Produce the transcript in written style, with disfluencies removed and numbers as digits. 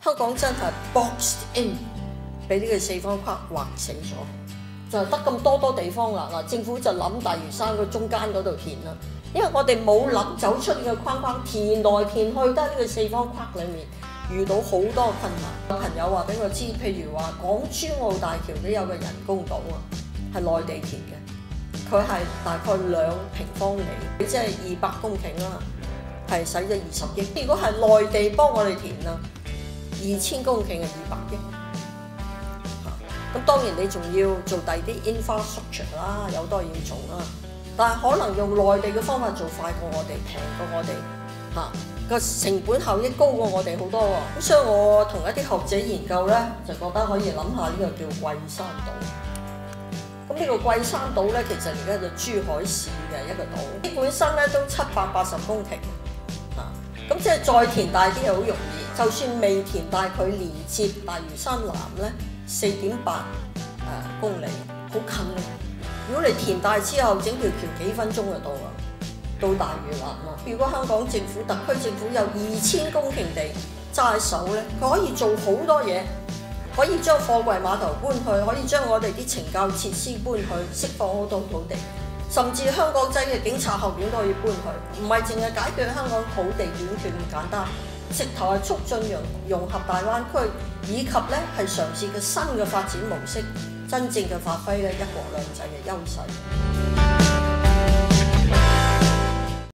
香港真係 boxed in， 俾呢個四方框劃死咗，就得咁多地方啦。嗱，政府就諗大嶼山個中間嗰度填啦，因為我哋冇諗走出呢個框框，填來填去都喺呢個四方框裡面，遇到好多困難。有朋友話俾我知，譬如話港珠澳大橋都有個人工島啊，係內地填嘅，佢係大概2平方里，即係200公頃啦，係使咗20億。如果係內地幫我哋填啊，2000公頃係200億。咁當然你仲要做第啲 infrastructure 啦，有多要做啦。但係可能用內地嘅方法做快過我哋，平過我哋，個成本效益高過我哋好多喎。咁所以我同一啲學者研究咧，就覺得可以諗下呢個叫桂山島。咁呢個桂山島咧，其實而家就珠海市嘅一個島，本身咧都780公頃，咁即係再填大啲係好容易。就算未填大，佢連接大嶼山南咧4.8公里，好近嘅。如果你填大之後，整條橋幾分鐘就到啦，到大嶼南啦。如果香港政府、特區政府有2000公頃地揸喺手咧，佢可以做好多嘢，可以將貨櫃碼頭搬去，可以將我哋啲懲教設施搬去，釋放好多土地，甚至香港仔嘅警察學院都可以搬去，唔係淨係解決香港土地短缺咁簡單，直頭係促進融合大灣區，以及咧係嘗試嘅新嘅發展模式，真正嘅發揮咧一國兩制嘅優勢。